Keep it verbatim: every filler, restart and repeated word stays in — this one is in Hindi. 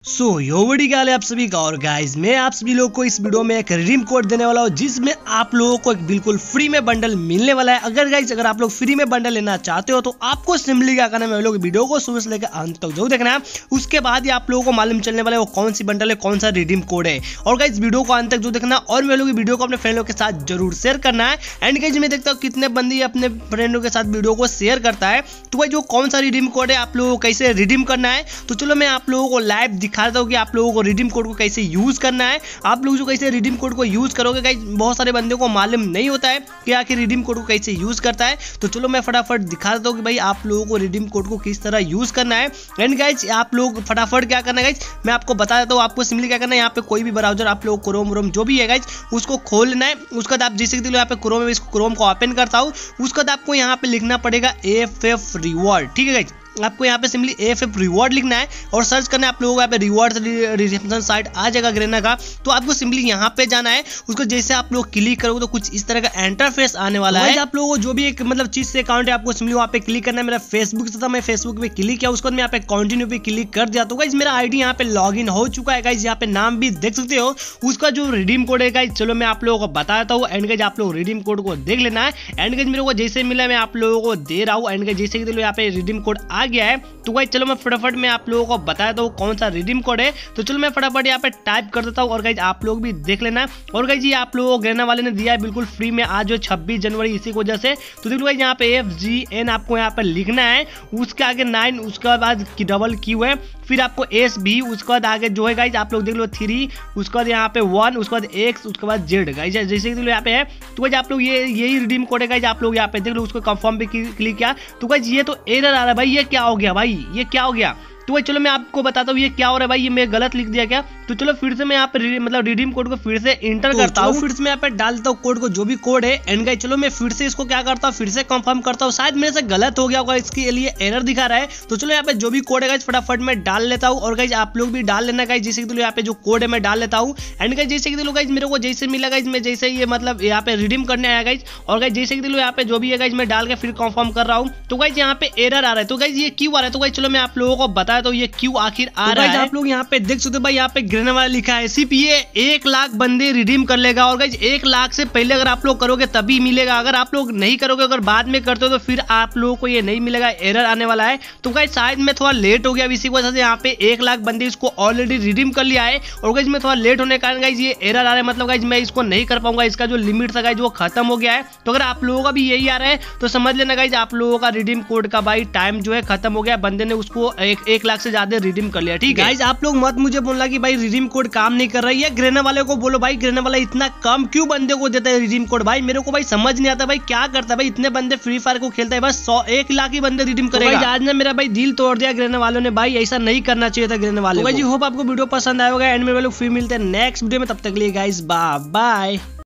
सो यो बड़ी गाल है आप सभी का। और गाइस मैं आप सभी लोगों को इस वीडियो में एक रिडीम कोड देने वाला हूँ जिसमें आप लोगों को एक बिल्कुल फ्री में बंडल मिलने वाला है। अगर गाइस अगर आप लोग फ्री में बंडल लेना चाहते हो तो आपको सिंपली क्या करना है, लोग वीडियो को शुरू से लेकर अंत तक जरूर देखना है। उसके बाद ही आप लोगों को मालूम चलने वाला है वो कौन सी बंडल है, कौन सा रिडीम कोड है। और गाइस वीडियो को अंत तक जरूर देखना और मैं लोग वीडियो को अपने फ्रेंडों के साथ जरूर शेयर करना है। एंड गाइस मैं देखता हूँ कितने बंदे अपने फ्रेंडों के साथ वीडियो को शेयर करता है। तो गाइस जो कौन सा रिडीम कोड है, आप लोगों को कैसे रिडीम करना है, तो चलो मैं आप लोगों को लाइव दिखा देता हूँ कि आप लोगों को रिडीम कोड को कैसे यूज करना है। आप लोग जो कैसे रिडीम कोड को यूज करोगे गाइस, बहुत सारे बंदों को मालूम नहीं होता है कि आखिर रिडीम कोड को कैसे यूज करता है। तो चलो मैं फटाफट दिखा देता हूँ कि भाई आप लोगों को रिडीम कोड को किस तरह यूज करना है। एंड गाइस आप लोग फटाफट क्या करना है गाइस, मैं आपको बता देता हूँ। आपको सिंपली क्या करना है, यहाँ पे कोई भी ब्राउजर आप लोग क्रोम व्रोम जो भी है गाइस उसको खोल लेना है। उसके बाद आप जैसे कि यहाँ पे क्रोम में इसको क्रोम को ओपन करता हूँ, उसके बाद आपको यहाँ पे लिखना पड़ेगा एफ एफ रिवॉर्ड। ठीक है गाइस, आपको यहाँ पे सिंपली एफ एफ रिवॉर्ड लिखना है और सर्च करना है। आप लोगों को यहाँ पे रिवॉर्ड रिसेप्शन साइट आ जाएगा ग्रेना का। तो आपको सिंपली यहाँ पे जाना है, उसको जैसे आप लोग क्लिक करोगे तो कुछ इस तरह का इंटरफेस आने वाला है। आप लोगों को जो भी एक मतलब चीज से अकाउंट है आपको सिंपली वहाँ पे क्लिक करना है। मेरा फेसबुक से था, मैं फेसबुक पे क्लिक किया, उसके बाद मैं यहाँ पे कंटिन्यू पे क्लिक कर दिया। तो गाइस मेरा आईडी यहाँ पे लॉग इन हो चुका है गाइस, यहाँ पे नाम भी देख सकते हो। उसका जो रिडीम कोड है गाइस, चलो मैं आप लोगों को बता देता हूँ। एंड गाइस आप लोग रिडीम कोड को देख लेना है। एंड गाइस मेरे को जैसे मिला मैं आप लोगों को दे रहा हूँ। एंड गाइस जैसे कि यहाँ पे रिडीम कोड आ गया है। तो चलो मैं फटाफट में आप लोगों को बता देता हूँ कौन सा रिडीम कोड है। तो चलो मैं फटाफट यहाँ पे टाइप कर देता हूँ और गाइज आप लोग भी देख लेना। और गाइज ये आप लोगों को ग्रेना वाले ने दिया है बिल्कुल फ्री में आज जो छब्बीस जनवरी इसी की वजह से। तो देख लो गाइज यहाँ पे एफ जी एन आपको यहाँ पे लिखना है, उसके आगे नाइन, उसके बाद डबल क्यू है, फिर आपको एस भी, उसके बाद आगे जो है गाइज आप लोग देख लो थ्री, उसके बाद यहाँ पे वन, उसके बाद एक्स, उसके बाद जेड गाइज जैसे कि यहाँ पे है। तो गाइज आप लोग ये यही रिडीम कोड है गाइज, आप लोग यहाँ पे देख लो। उसको कंफर्म पे क्लिक किया तो गाइज ये तो एरर आ रहा है भाई, ये क्या हो गया भाई, ये क्या हो गया। तो भाई चलो मैं आपको बताता हूँ ये क्या हो रहा है भाई, ये मैं गलत लिख दिया क्या। तो चलो फिर से मैं यहाँ पे मतलब रिडीम कोड को फिर से इंटर तो करता हूँ, फिर से मैं यहाँ पे डालता हूँ कोड को जो भी कोड है। एंड गाइस चलो मैं फिर से इसको क्या करता हूँ, फिर से कंफर्म करता हूँ। शायद मेरे से गलत हो गया होगा, इसके लिए एरर दिखा रहा है। तो चलो यहाँ पे जो भी कोड है गाइस फटाफट मैं डाल लेता हूँ। और गाइस आप लोग भी डाल लेना गाइस, जैसे कि यहाँ पे जो कोड है मैं डाल लेता हूँ। एंड गाइस जैसे कि गाइस मेरे को जैसे मिला गाइस, मैं जैसे ये मतलब यहाँ पे रिडीम करने आया गाइस। और गाइस जैसे कि यहाँ पे जो भी है गाइस मैं डाल के फिर कंफर्म कर रहा हूँ। तो गाइस यहाँ पे एरर आ रहा है। तो गाइस ये क्यों आ रहा है, तो गाइस चलो मैं आप लोगों को बता देता हूँ ये क्यों आखिर आ रहा है। आप लोग यहाँ पे देख सकते हो भाई, यहाँ पे ग्रेना वाला लिखा है सिर्फ ये एक लाख बंदे रिडीम कर लेगा। और गाइस एक लाख से पहले अगर आप लोग करोगे तभी मिलेगा, अगर आप लोग नहीं करोगे, अगर बाद में करते हो तो फिर आप लोगों को ये नहीं मिलेगा, एरर आने वाला है। तो गाइस शायद मैं थोड़ा लेट हो गया, इसी वजह से यहाँ पे एक लाख बंदे इसको ऑलरेडी रिडीम कर लिया है। और गाइस मैं थोड़ा लेट होने के कारण गाइस ये एरर आ रहा है, मतलब गाइस मैं इसको नहीं कर पाऊंगा, इसका जो लिमिट था गाइस वो खत्म हो गया है। तो अगर आप लोगों का भी यही आ रहा है तो समझ लेना गाइस आप लोगों का रिडीम कोड का भाई टाइम जो है खत्म हो गया, बंदे ने उसको एक एक लाख से ज्यादा रिडीम कर लिया। ठीक है गाइस, आप लोग मत मुझे बोलना कि भाई रिडीम कोड काम नहीं कर रही है। ग्रेना वाले को बोलो भाई ग्रेना वाला इतना कम क्यों बंदे को देता है रिडीम कोड, भाई मेरे को भाई समझ नहीं आता भाई क्या करता है भाई। इतने बंदे फ्री फायर को खेलता है, बस सौ एक लाख ही बंदे रिडीम करेगा। तो आज ना मेरा भाई दिल तोड़ दिया ग्रेना वालों ने, भाई ऐसा नहीं करना चाहिए था ग्रेना वालों को। होप आपको वीडियो पसंद आएगा। एंड में लोग फिर मिलते हैं नेक्स्ट वीडियो में, तब तक के लिए गाइस बाय बाय।